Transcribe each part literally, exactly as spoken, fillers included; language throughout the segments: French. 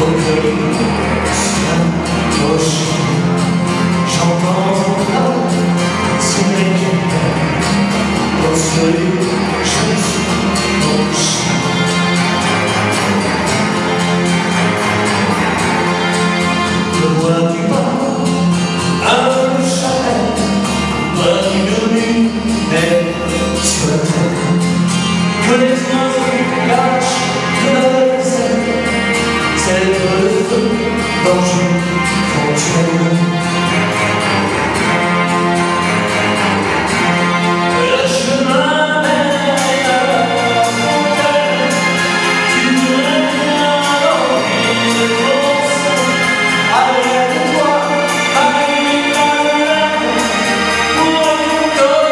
Que les oiseaux cachent de la scène, c'est le feu dangereux éventuel. Le chemin mène à la fontaine, tu voudrais bien dans une course, arrête-toi, arrive à l'heure, pour ton corps.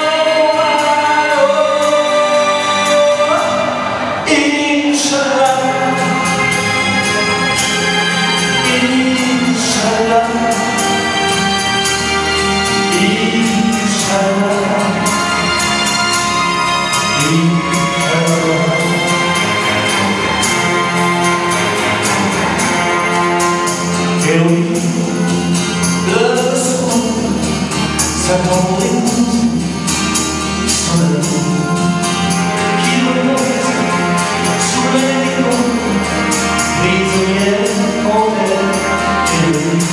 Et oui, le soir, ça tombe son amour qui remonte sous les rideaux, prisonnière en elle et lui.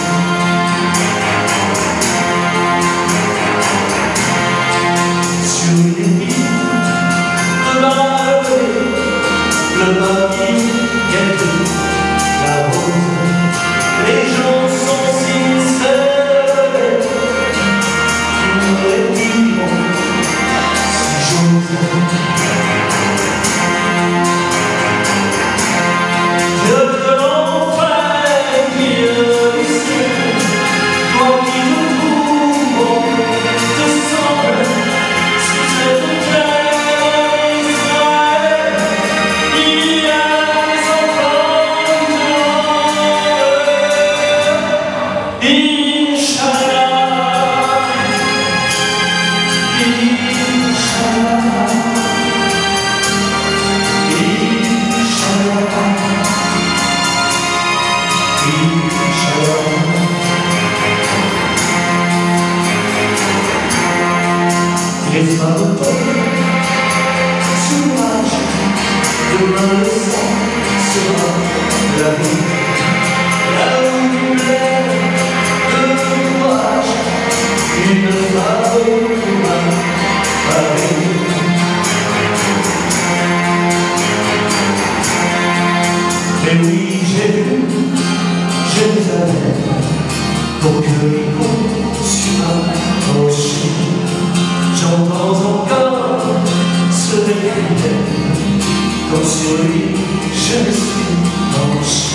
Sur une île, le bar le papier gâté, la rose, les gens sont sincères, ils me diront si j'ose. Je veux enfin dire ici, toi qui tout monde te semble, sur cette terre d'Israël, il y a des enfants de Inch'Allah, Inch'Allah, Inch'Allah, Inch'Allah. Les femmes sauvages, demain le sang sera la vie. Là où du lait, de courage, une femme pourra parler. Mais oui, j'ai vu Jérusalem, pour que l'écho sur un rocher. J'entends encore ce réveil, comme sur lui je me suis penché.